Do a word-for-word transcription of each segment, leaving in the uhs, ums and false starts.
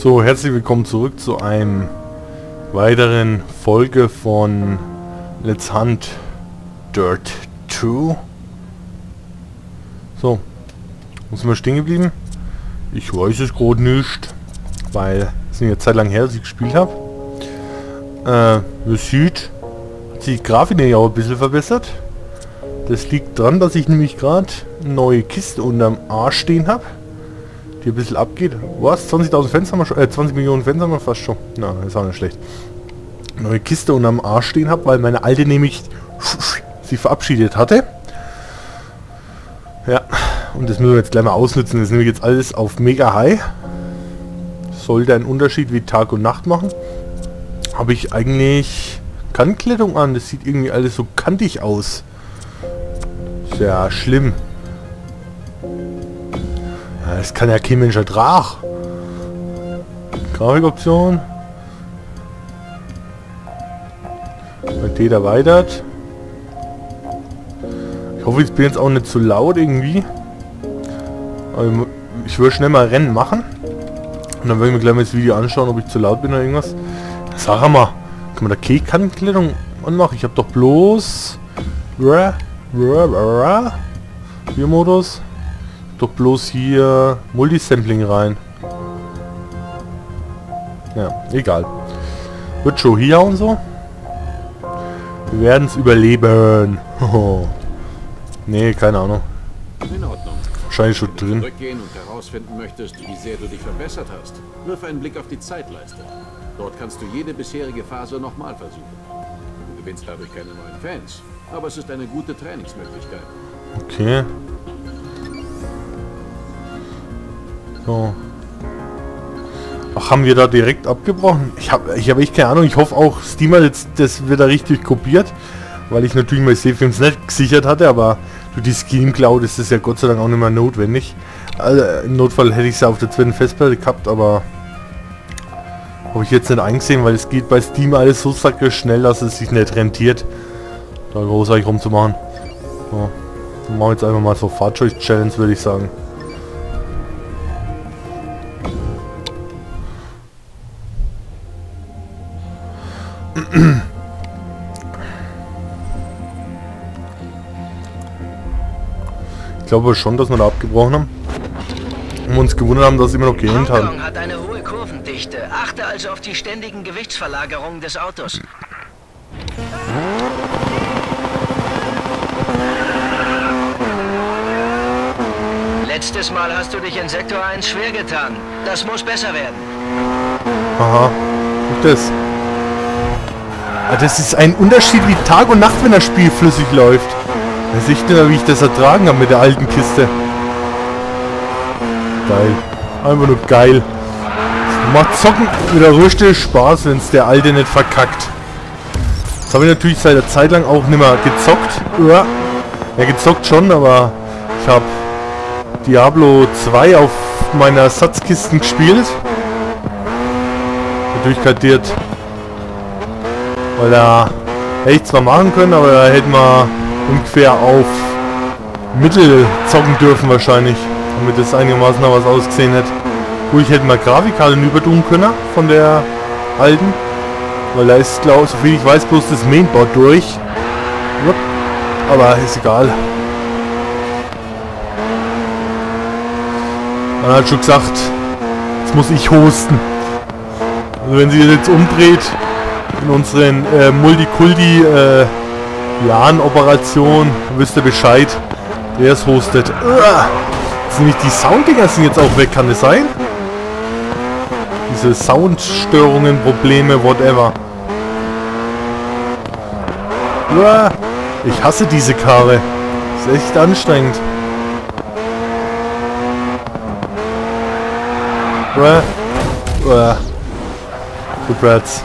So, herzlich willkommen zurück zu einem weiteren Folge von Let's Hunt Dirt zwei. So, wo sind wir stehen geblieben? Ich weiß es gerade nicht, weil es ist eine Zeit lang her, dass ich gespielt habe. Äh, man sieht, hat sich die Grafik ja auch ein bisschen verbessert. Das liegt daran, dass ich nämlich gerade eine neue Kiste unterm Arsch stehen habe, die ein bisschen abgeht. Was? zwanzigtausend Fans haben wir schon, äh, zwanzig Millionen Fans haben wir fast schon. Na, ist auch nicht schlecht. Neue Kiste unterm Arsch stehen habe, weil meine alte nämlich sie verabschiedet hatte. Ja, und das müssen wir jetzt gleich mal ausnutzen. Das ist nämlich jetzt alles auf Mega High. Sollte einen Unterschied wie Tag und Nacht machen. Habe ich eigentlich Kantenkleidung an. Das sieht irgendwie alles so kantig aus. Ist ja schlimm. Ja, das kann ja kein Mensch ertragen. Grafikoption. Qualität erweitert. Ich hoffe, ich bin jetzt auch nicht zu laut irgendwie. Aber ich würde schnell mal Rennen machen. Und dann würde ich mir gleich mal das Video anschauen, ob ich zu laut bin oder irgendwas. Sag mal, kann man da keine Kantenkleidung anmachen? Ich habe doch bloß... Hier Modus. Doch bloß hier Multisampling rein. Ja, egal. Wird schon hier und so. Wir werden es überleben. Nee, keine Ahnung. In Ordnung. Wahrscheinlich schon Wenn du drin. zurückgehen und herausfinden möchtest, wie sehr du dich verbessert hast, wirf einen Blick auf die Zeitleiste. Dort kannst du jede bisherige Phase nochmal versuchen. Du gewinnst dadurch keine neuen Fans, aber es ist eine gute Trainingsmöglichkeit. Okay. So. Ach, haben wir da direkt abgebrochen? Ich habe ich hab echt keine Ahnung. Ich hoffe auch, Steam hat jetzt das wieder richtig kopiert. Weil ich natürlich mein Save-Films nicht gesichert hatte, aber durch die Steam Cloud ist das ja Gott sei Dank auch nicht mehr notwendig. Also, im Notfall hätte ich es auf der zweiten Festplatte gehabt, aber habe ich jetzt nicht eingesehen, weil es geht bei Steam alles so sacke schnell, dass es sich nicht rentiert, da großartig rumzumachen. So. Dann machen wir jetzt einfach mal so Fahrzeug-Challenge, würde ich sagen. Ich glaube schon, dass wir da abgebrochen haben. Und uns gewundert haben, dass sie immer noch geendet haben. Hongkong hat eine hohe Kurvendichte. Achte also auf die ständigen Gewichtsverlagerungen des Autos. Letztes Mal hast du dich in Sektor eins schwer getan. Das muss besser werden. Aha. Und das. Ah, das ist ein Unterschied wie Tag und Nacht, wenn das Spiel flüssig läuft. Da sehe ich nicht mehr, wie ich das ertragen habe mit der alten Kiste. Geil. Einfach nur geil. Macht Zocken wieder richtig Spaß, wenn es der alte nicht verkackt. Das habe ich natürlich seit der Zeit lang auch nicht mehr gezockt. Ja, ja gezockt schon, aber ich habe Diablo zwei auf meiner Ersatzkisten gespielt. Natürlich kartiert. Weil da hätte ich zwar machen können, aber da hätten wir ungefähr auf Mittel zocken dürfen wahrscheinlich, damit es einigermaßen noch was ausgesehen hätte. Wo ich hätte mal Grafikkarten übertun können von der alten, weil da ist, glaube ich, soviel ich weiß, bloß das Mainboard durch. Aber ist egal. Man hat schon gesagt, jetzt muss ich hosten. Also wenn sie jetzt umdreht in unseren äh, Multikulti äh, LAN-Operation, wisst ihr Bescheid, wer es hostet. Uah. Sind nicht die Sounddinger sind jetzt auch weg, kann das sein? Diese Soundstörungen, Probleme, whatever. Uah. Ich hasse diese Karre. Ist echt anstrengend. Uah. Uah. Rückwärts.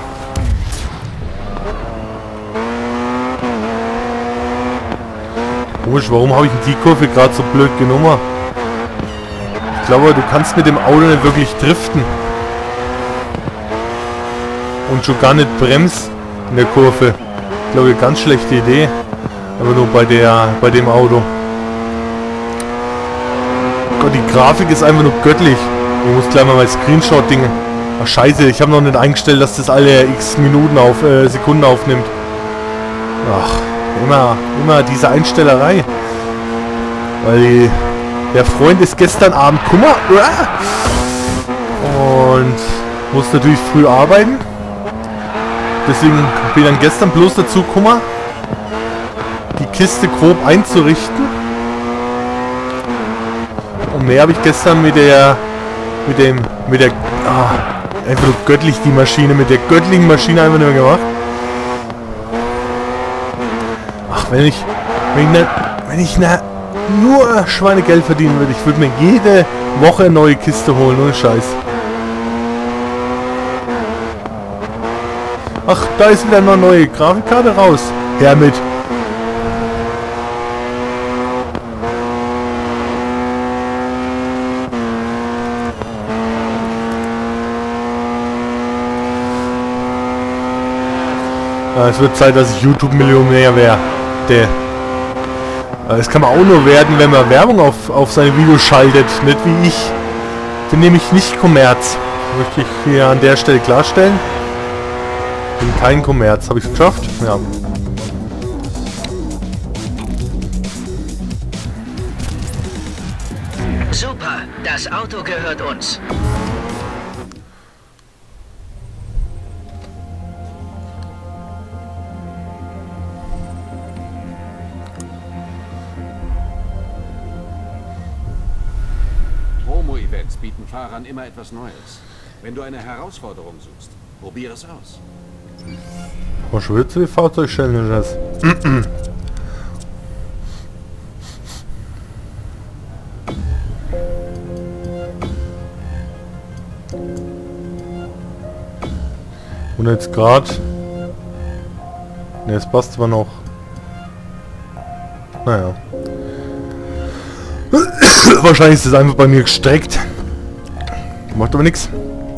Komisch, warum habe ich die Kurve gerade so blöd genommen? Ich glaube, du kannst mit dem Auto nicht wirklich driften. Und schon gar nicht bremsen in der Kurve. Ich glaube, ganz schlechte Idee. Aber nur bei der, bei dem Auto. Gott, die Grafik ist einfach nur göttlich. Ich muss gleich mal mein Screenshot-Ding Ach scheiße, ich habe noch nicht eingestellt, dass das alle x Minuten auf äh, Sekunden aufnimmt. Ach, immer, immer diese Einstellerei. Weil die, der Freund ist gestern Abend Kummer und muss natürlich früh arbeiten. Deswegen bin ich dann gestern bloß dazu gekommen, die Kiste grob einzurichten. Und mehr habe ich gestern mit der, mit dem, mit der, ah, einfach nur göttlich die Maschine, mit der göttlichen Maschine einfach nicht mehr gemacht. Ach, wenn ich, wenn ich, ne, wenn ich ne, nur Schweinegeld verdienen würde, ich würde mir jede Woche eine neue Kiste holen, ohne Scheiß. Ach, da ist wieder eine neue Grafikkarte raus. Her mit. Ja, es wird Zeit, dass ich YouTube-Millionär wäre. Der. Das kann man auch nur werden, wenn man Werbung auf, auf seine Videos schaltet. Nicht wie ich. Bin nämlich nicht Kommerz. Möchte ich hier an der Stelle klarstellen. Bin kein Kommerz. Habe ich es geschafft? Ja. Super, das Auto gehört uns. Promo-Events bieten Fahrern immer etwas Neues. Wenn du eine Herausforderung suchst, probier es aus. Was willst du die Fahrzeug-Challenges? Und jetzt gerade. Ne, es passt zwar noch. Naja. Wahrscheinlich ist es einfach bei mir gestreckt. Macht aber nichts.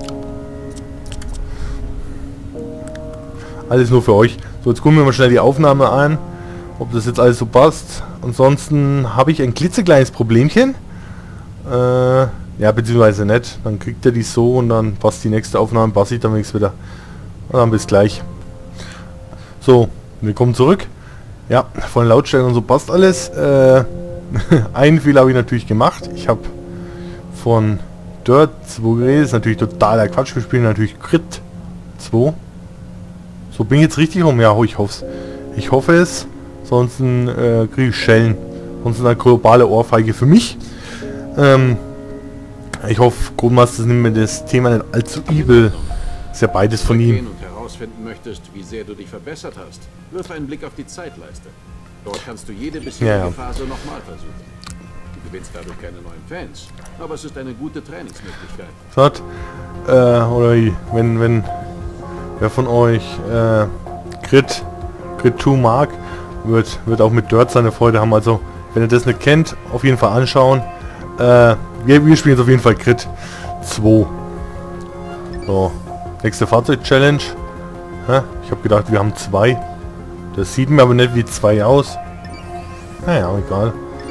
Alles nur für euch. So, jetzt gucken wir mal schnell die Aufnahme an, ob das jetzt alles so passt. Ansonsten habe ich ein klitzekleines Problemchen. Äh, ja, beziehungsweise nicht. Dann kriegt er die so und dann passt die nächste Aufnahme, passe ich dann wenigstens wieder. Und dann bis gleich. So, wir kommen zurück. Ja, von Lautstärke und so passt alles. Äh, einen Fehler habe ich natürlich gemacht. Ich habe von Dirt zwei geredet. Ist natürlich totaler Quatsch. Wir spielen natürlich Crit zwei. So, bin ich jetzt richtig rum? Ja, ich hoffe es. Ich hoffe es. Sonst äh, kriege ich Schellen. Sonst eine globale Ohrfeige für mich. Ähm, ich hoffe, Grundmaster nimmt mir das Thema nicht allzu übel. Ist ja beides von ihm. Und herausfinden möchtest, wie sehr du dich verbessert hast, wirf einen Blick auf die Zeitleiste. Dort kannst du jede bisherige ja, ja. Phase nochmal versuchen. Du gewinnst dadurch keine neuen Fans, aber es ist eine gute Trainingsmöglichkeit. Hat, äh, oder wie, wenn, wenn, wer von euch äh, Crit, Crit zwei mag, wird, wird auch mit Dirt seine Freude haben. Also, wenn ihr das nicht kennt, auf jeden Fall anschauen. Äh, wir, wir spielen jetzt auf jeden Fall Crit zwei. So, nächste Fahrzeug-Challenge. Ich habe gedacht, wir haben zwei. Das sieht mir aber nicht wie zwei aus. Naja, egal.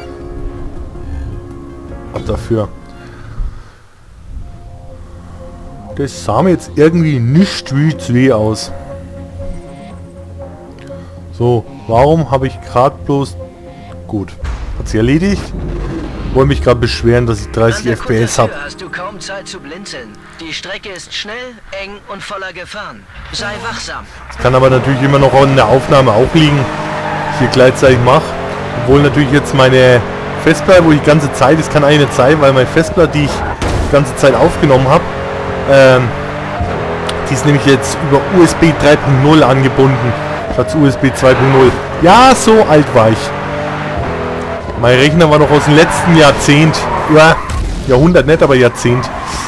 Ab dafür. Das sah mir jetzt irgendwie nicht wie zwei aus. So, warum habe ich gerade bloß... Gut, hat sie erledigt. Wollte mich gerade beschweren, dass ich dreißig F P S habe. Hast du kaum Zeit zu blinzeln. Die Strecke ist schnell, eng und voller Gefahren. Sei wachsam. Das kann aber natürlich immer noch in der Aufnahme auch liegen, ich hier gleichzeitig mache. Obwohl natürlich jetzt meine Festplatte, wo ich die ganze Zeit, das kann eigentlich nicht sein, weil meine Festplatte, die ich die ganze Zeit aufgenommen habe, ähm, die ist nämlich jetzt über U S B drei Punkt null angebunden, statt U S B zwei Punkt null. Ja, so alt war ich. Mein Rechner war noch aus dem letzten Jahrzehnt. Ja, Jahrhundert nicht, aber Jahrzehnt.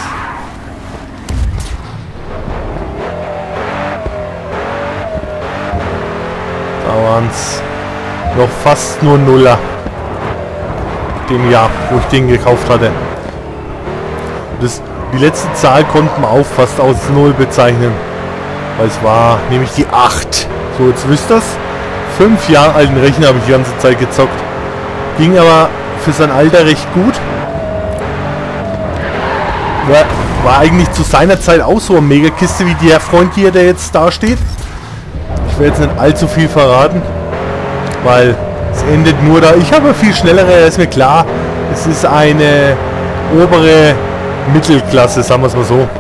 Da waren es noch fast nur Nuller. Dem Jahr, wo ich den gekauft hatte. Das, die letzte Zahl konnte man auch fast aus Null bezeichnen. Weil es war nämlich die acht. So, jetzt wisst ihr das. Fünf Jahre alten Rechner habe ich die ganze Zeit gezockt. Ging aber für sein Alter recht gut. Ja, war eigentlich zu seiner Zeit auch so eine Megakiste wie der Freund hier, der jetzt da steht. Ich will jetzt nicht allzu viel verraten, weil es endet nur da. Ich habe viel schnellere, ist mir klar. Es ist eine obere Mittelklasse, sagen wir es mal so.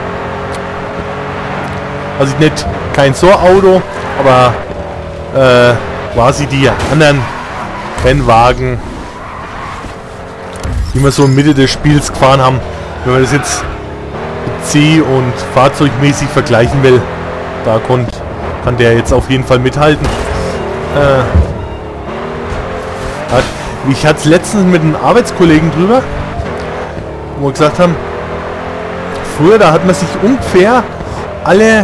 Also nicht kein So-Auto, aber äh, quasi die anderen Rennwagen, die wir so in Mitte des Spiels gefahren haben. Wenn man das jetzt mit C und fahrzeugmäßig vergleichen will, da kommt, kann der jetzt auf jeden Fall mithalten. Äh, hat, ich hatte es letztens mit einem Arbeitskollegen drüber, wo wir gesagt haben, früher, da hat man sich ungefähr alle...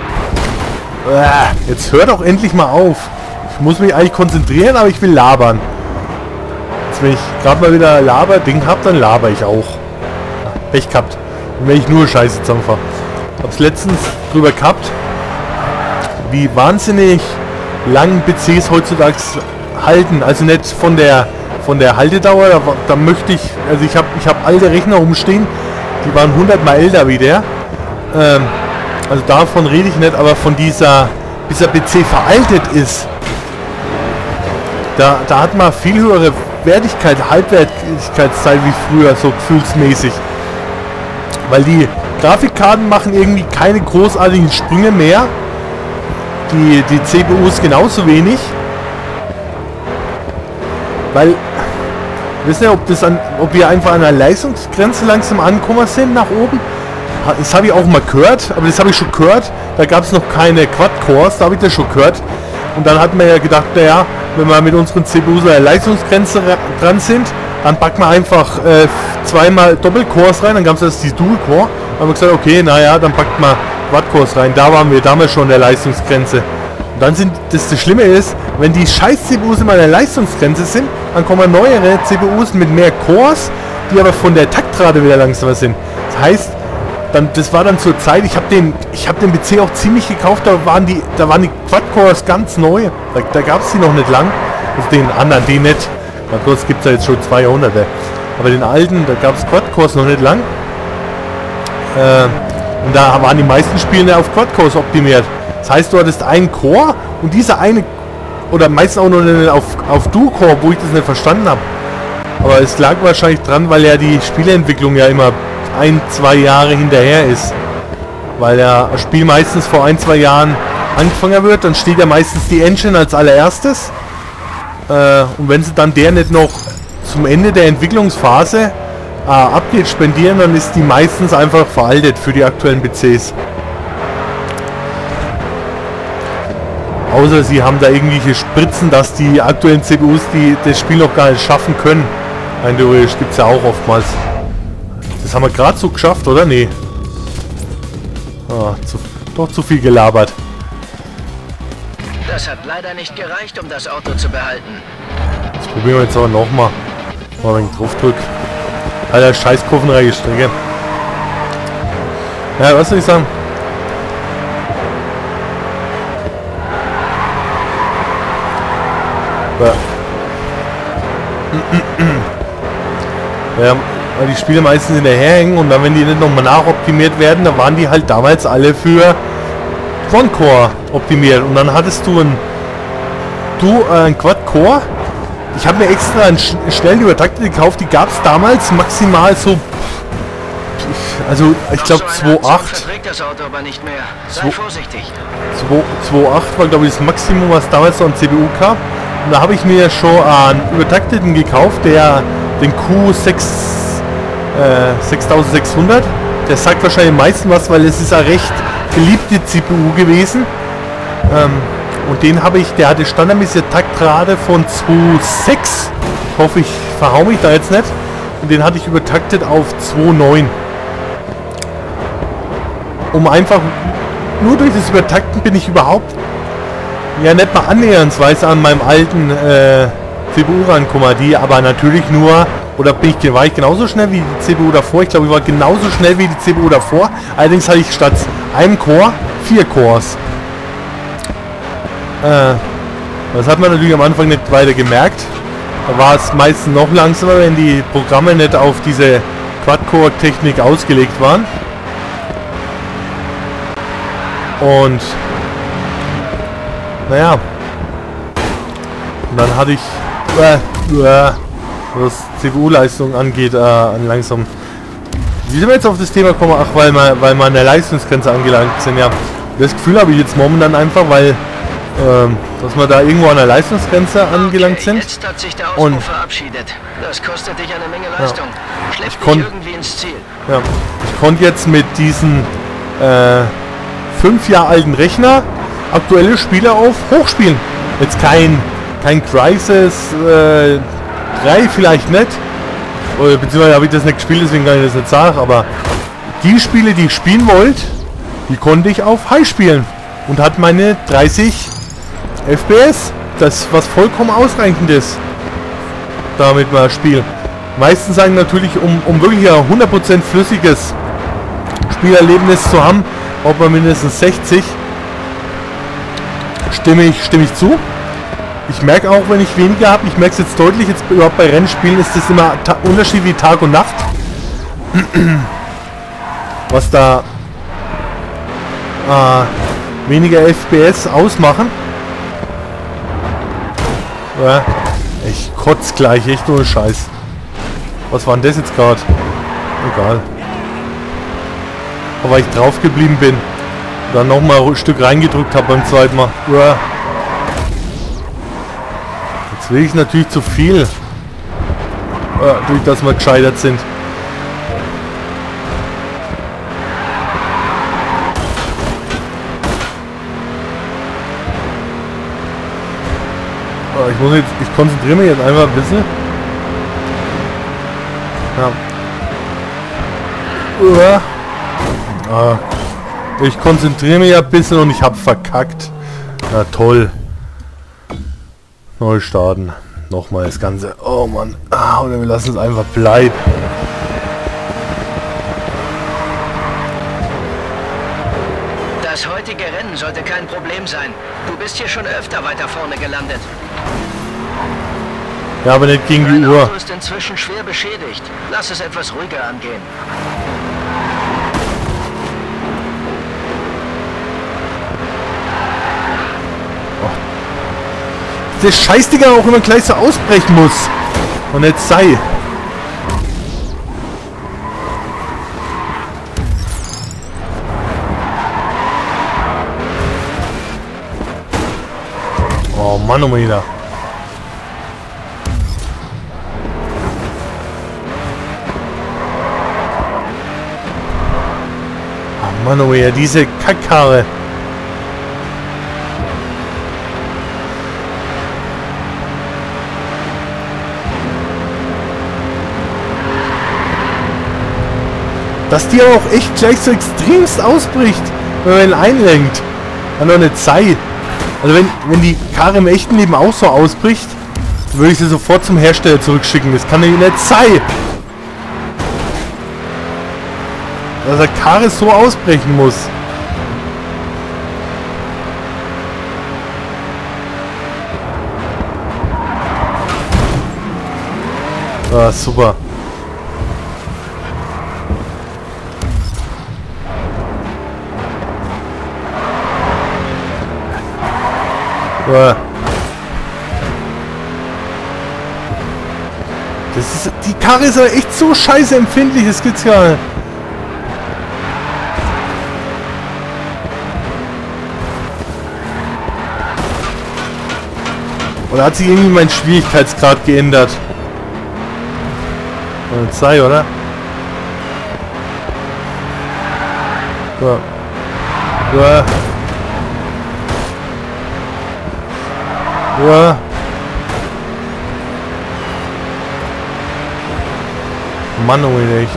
Äh, jetzt hör doch endlich mal auf. Ich muss mich eigentlich konzentrieren, aber ich will labern. Jetzt, wenn ich gerade mal wieder Laber-Ding habe, dann laber ich auch. Pech gehabt. Und wenn ich nur Scheiße zusammenfahre. Hab's letztens drüber gehabt, wie wahnsinnig lang P Cs heutzutage halten. Also nicht von der von der Haltedauer, da, da möchte ich, also ich habe ich habe alte Rechner rumstehen, die waren hundert mal älter wie der. Ähm, also davon rede ich nicht, aber von dieser, bis der P C veraltet ist, da, da hat man viel höhere Wertigkeit, Halbwertigkeitszeit wie früher, so gefühlsmäßig. Weil die Grafikkarten machen irgendwie keine großartigen Sprünge mehr. Die, die C P Us genauso wenig. Weil, ich weiß nicht, ob, das an, ob wir einfach an der Leistungsgrenze langsam angekommen sind nach oben. Das habe ich auch mal gehört, aber das habe ich schon gehört. Da gab es noch keine Quad-Cores, da habe ich das schon gehört. Und dann hat man ja gedacht, naja, wenn wir mit unseren C P Us an der Leistungsgrenze dran sind, dann packen wir einfach äh, zweimal Doppelcores rein, dann gab es das die Dual-Core. Dann haben wir gesagt, okay, naja, dann packt man Quad-Cores rein. Da waren wir damals schon an der Leistungsgrenze. Und dann sind, das, das Schlimme ist, wenn die scheiß C P Us immer an der Leistungsgrenze sind, dann kommen neuere C P Us mit mehr Cores, die aber von der Taktrate wieder langsamer sind. Das heißt, dann, das war dann zur Zeit, ich habe den, ich habe den P C auch ziemlich gekauft, da waren die, da waren die Quad-Cores ganz neu. Da, da gab es die noch nicht lang. Also den anderen, den nicht. Quad-Cores gibt es ja jetzt schon zwei Jahrhunderte. Aber den alten, da gab es Quad-Cores noch nicht lang. Äh, und da waren die meisten Spiele auf Quad-Cores optimiert. Das heißt, du hattest einen Core und dieser eine, oder meistens auch noch nicht auf, auf Dual-Core, wo ich das nicht verstanden habe. Aber es lag wahrscheinlich dran, weil ja die Spieleentwicklung ja immer ein, zwei Jahre hinterher ist. Weil ja das Spiel meistens vor ein, zwei Jahren angefangen wird, dann steht ja meistens die Engine als allererstes. Äh, und wenn sie dann der nicht noch zum Ende der Entwicklungsphase äh, Updates spendieren, dann ist die meistens einfach veraltet für die aktuellen P Cs. Außer sie haben da irgendwelche Spritzen, dass die aktuellen C P Us die das Spiel noch gar nicht schaffen können. Nein, theoretisch gibt es ja auch oftmals. Das haben wir gerade so geschafft, oder? Nee. Ah, zu, doch zu viel gelabert. Das hat leider nicht gereicht, um das Auto zu behalten. Das probieren wir jetzt aber nochmal. Mal ein wenig drauf drück. Alter, scheiß kurvenreiche Strecke. Ja, was soll ich sagen? Ja. Ja, weil die Spiele meistens hinterherhängen und dann, wenn die nicht nochmal nachoptimiert werden, dann waren die halt damals alle für Quad-Core optimiert. Und dann hattest du ein, du, äh, ein Quad-Core. Ich habe mir extra einen sch schnellen Übertakter gekauft, die gab es damals maximal so, also ich glaube zwei Komma acht. zwei Komma acht war glaube ich das Maximum, was damals noch ein C P U gab. Und da habe ich mir schon einen übertakteten gekauft, der den Q sechs, äh, sechstausendsechshundert. Der sagt wahrscheinlich am meisten was, weil es ist eine recht beliebte C P U gewesen. Ähm, und den habe ich, der hatte standardmäßige Taktrate von zwei Komma sechs. Ich hoffe, ich verhau mich da jetzt nicht. Und den hatte ich übertaktet auf zwei Komma neun. Um einfach, nur durch das Übertakten bin ich überhaupt ja nicht mal annähernsweise an meinem alten äh, C P U rankommen, die aber natürlich nur, oder bin ich, war ich genauso schnell wie die C P U davor, ich glaube ich war genauso schnell wie die C P U davor, allerdings hatte ich statt einem Core vier Cores. Äh, das hat man natürlich am Anfang nicht weiter gemerkt, da war es meistens noch langsamer, wenn die Programme nicht auf diese Quad-Core-Technik ausgelegt waren. Und naja. Und dann hatte ich, äh, äh, was C P U-Leistung angeht, äh, langsam. Wie sind wir jetzt auf das Thema gekommen? Ach, weil wir, weil wir an der Leistungsgrenze angelangt sind, ja. Das Gefühl habe ich jetzt momentan einfach, weil, ähm, dass wir da irgendwo an der Leistungsgrenze angelangt sind. Jetzt hat sich der Auspuff und verabschiedet. Das kostet dich eine Menge Leistung. Ja. Schlepp dich irgendwie ins Ziel. Ja, ich konnte jetzt mit diesen äh, fünf Jahre alten Rechner aktuelle Spiele auf hochspielen. Jetzt kein, kein Crysis äh, drei vielleicht nicht. Oder, beziehungsweise habe ich das nicht gespielt, deswegen kann ich das nicht sagen. Aber die Spiele, die ich spielen wollte, die konnte ich auf High spielen. Und hat meine dreißig F P S. Das was vollkommen ausreichend ist. Damit mal spielen. Meistens sagen natürlich, um, um wirklich ein hundert Prozent flüssiges Spielerlebnis zu haben, braucht man mindestens sechzig. Stimme ich, stimme ich zu. Ich merke auch, wenn ich weniger habe, ich merke es jetzt deutlich, jetzt überhaupt bei Rennspielen ist das immer Unterschied wie Tag und Nacht. Was da äh, weniger F P S ausmachen. Ja, ich kotz gleich, echt nur Scheiß. Was war denn das jetzt gerade? Egal. Aber weil ich drauf geblieben bin. Dann nochmal ein Stück reingedrückt habe beim zweiten Mal. Ja. Jetzt will ich natürlich zu viel. Ja, durch das wir gescheitert sind. Ja, ich muss jetzt, ich konzentriere mich jetzt einfach ein bisschen. Ja. Ja. Ah. Ich konzentriere mich ein bisschen und ich habe verkackt. Na toll. Neu starten. Nochmal das Ganze. Oh Mann. Ah, oder wir lassen es einfach bleiben. Das heutige Rennen sollte kein Problem sein. Du bist hier schon öfter weiter vorne gelandet. Ja, aber nicht gegen die Uhr. Dein Auto ist inzwischen schwer beschädigt. Lass es etwas ruhiger angehen. Der Scheißdinger auch immer gleich so ausbrechen muss. Und jetzt sei. Oh Mann, oh Mann. Oh Mann, oh Mann, diese Kackkarre. Dass die auch echt gleich so extremst ausbricht, wenn man ihn einlenkt. Kann doch nicht sein. Also wenn, wenn die Karre im echten Leben auch so ausbricht, würde ich sie sofort zum Hersteller zurückschicken. Das kann doch nicht sein. Dass eine Karre so ausbrechen muss. Ah, super. Das ist, die Karre ist aber echt so scheiße empfindlich, das gibt's gar nicht. Oder hat sich irgendwie mein Schwierigkeitsgrad geändert? Und sei, oder? So. So. Ja. Mann, oh echt.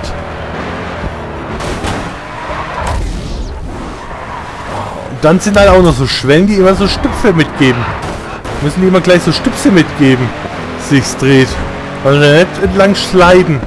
Und dann sind halt auch noch so Schwellen, die immer so Stüpfe mitgeben. Müssen die immer gleich so Stüpse mitgeben, sich's dreht. Also nicht entlang sliden.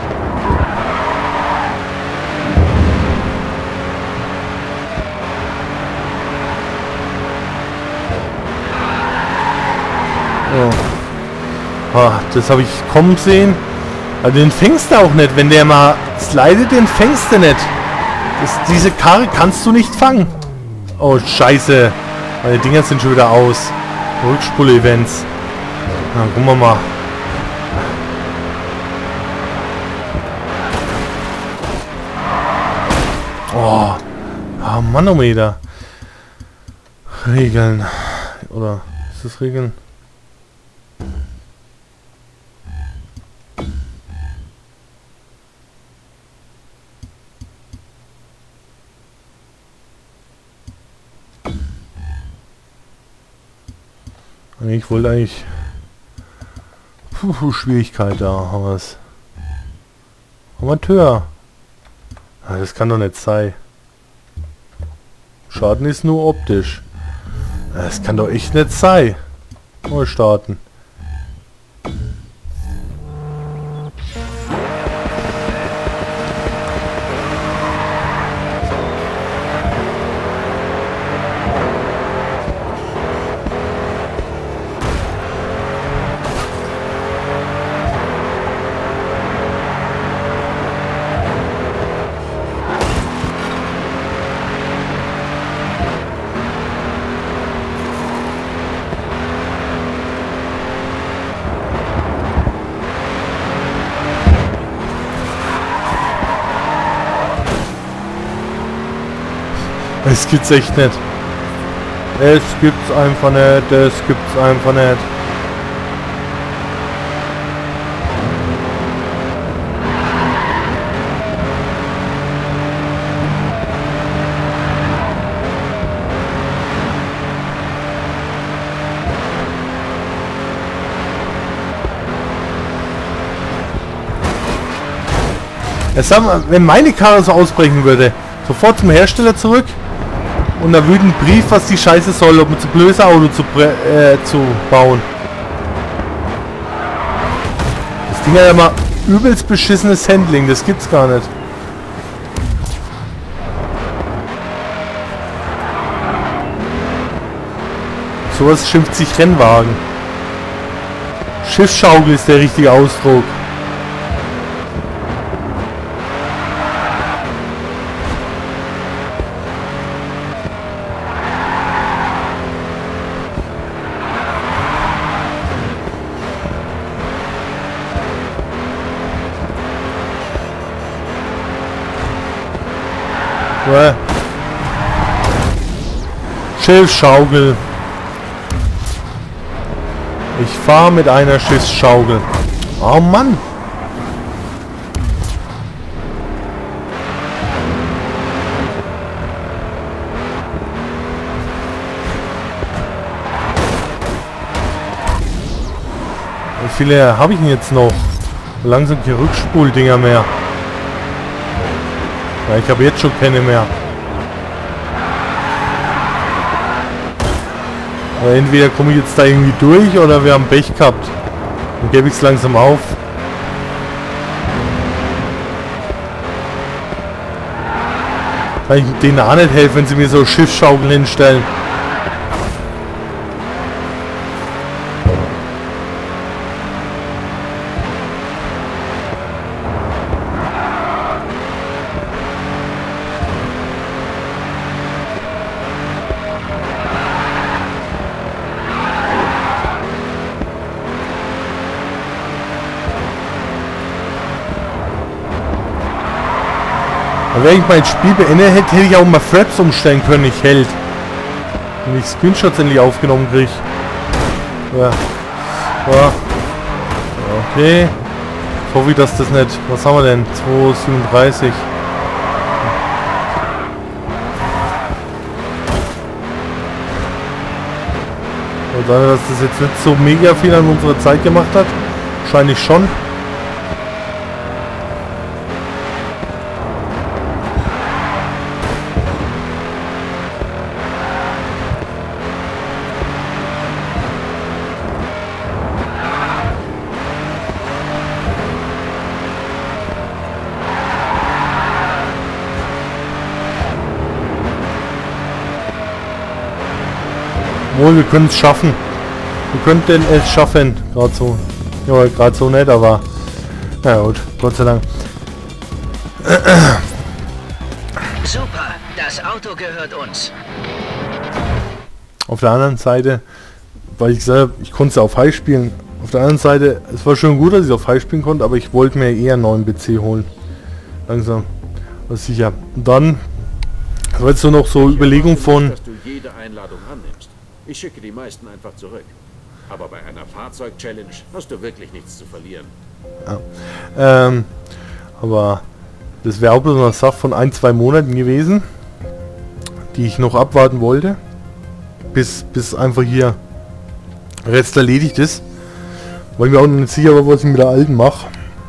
Oh. Oh, das habe ich kommen sehen. Also den fängst du auch nicht. Wenn der mal slidet, den fängst du nicht. Das, diese Karre kannst du nicht fangen. Oh, scheiße. Meine Dinger sind schon wieder aus. Rückspule-Events. Na, gucken wir mal. Oh. Ah, Manometer. Regeln. Oder ist das Regeln? Ich wollte eigentlich... Puh, Schwierigkeit da, haben wir es. Amateur. Ah, das kann doch nicht sein. Schaden ist nur optisch. Das kann doch echt nicht sein. Mal starten. Das gibt's echt nicht. Es gibt's einfach nicht. Es gibt's einfach nicht. Jetzt sagen wir, wenn meine Karre so ausbrechen würde, sofort zum Hersteller zurück. Und da würde ein Brief, was die Scheiße soll, um zu blödes Auto zu, äh, zu bauen. Das Ding hat ja mal übelst beschissenes Handling, das gibt's gar nicht. Sowas schimpft sich Rennwagen. Schiffsschaukel ist der richtige Ausdruck. Schiffsschaukel. Ich fahre mit einer Schiffsschaukel. Oh Mann. Wie viele habe ich denn jetzt noch? Langsam keine Rückspuldinger mehr. Ja, ich habe jetzt schon keine mehr. Aber entweder komme ich jetzt da irgendwie durch oder wir haben Pech gehabt. Dann gebe ich es langsam auf. Kann ich denen auch nicht helfen, wenn sie mir so Schiffsschaukeln hinstellen. Wenn ich mein Spiel beendet hätte, hätte ich auch mal Fraps umstellen können, ich hält. Wenn ich Screenshots endlich aufgenommen kriege. Ja. Ja. Okay. Ich hoffe, dass das nicht... Was haben wir denn? zwei siebenunddreißig. Und sagen, dass das jetzt nicht so mega viel an unserer Zeit gemacht hat. Wahrscheinlich schon. Wohl, wir können es schaffen. Wir könnten es schaffen. Gerade so. Ja, gerade so nicht, aber... Na gut, Gott sei Dank. Super, das Auto gehört uns. Auf der anderen Seite, weil ich gesagt habe, ich konnte es ja auf High spielen. Auf der anderen Seite, es war schon gut, dass ich auf High spielen konnte, aber ich wollte mir eher einen neuen P C holen. Langsam. Was sicher. Und dann, das war jetzt so noch so Überlegung von... Dass du jede Einladung annimmst. Ich schicke die meisten einfach zurück. Aber bei einer Fahrzeug-Challenge hast du wirklich nichts zu verlieren. Ja. Ähm, aber das wäre auch bloß eine Sache von ein, zwei Monaten gewesen, die ich noch abwarten wollte, bis, bis einfach hier Rest erledigt ist. Weil ich mir auch noch nicht sicher war, was ich mit der alten mache.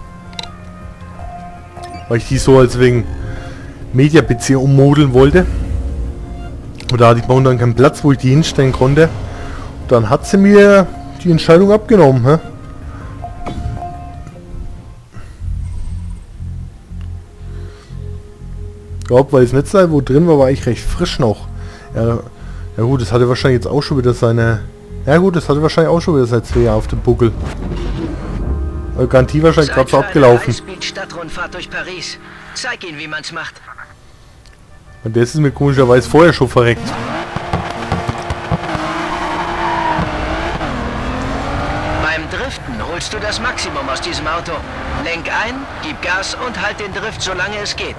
Weil ich die so als wegen Media-P C ummodeln wollte. Und da hatte ich momentan keinen Platz, wo ich die hinstellen konnte. Und dann hat sie mir die Entscheidung abgenommen. Hä? Ich glaube, weil das Netzteil, wo drin war, war eigentlich recht frisch noch. Ja, ja gut, das hatte wahrscheinlich jetzt auch schon wieder seine... Ja gut, das hatte wahrscheinlich auch schon wieder seit zwei Jahren auf dem Buckel. Aber Garantie wahrscheinlich gerade so abgelaufen. Stadtrundfahrt durch Paris. Zeig ihnen, wie man's macht. Und das ist mir komischerweise vorher schon verreckt. Beim Driften holst du das Maximum aus diesem Auto. Lenk ein, gib Gas und halt den Drift, solange es geht.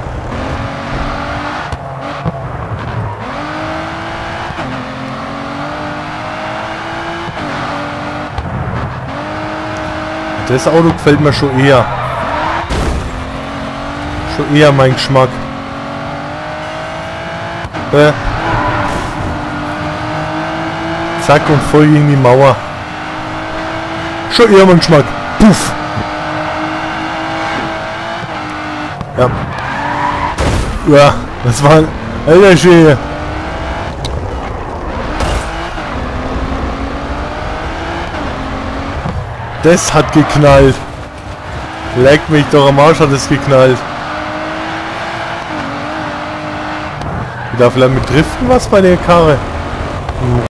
Das Auto gefällt mir schon eher. Schon eher mein Geschmack. Äh. Zack und voll gegen die Mauer. Schon eher mein Geschmack. Puff. Ja. Ja, das war ein alter Schwede. Das hat geknallt. Leck mich doch am Arsch, hat es geknallt. Da vielleicht mit Driften was bei der Karre.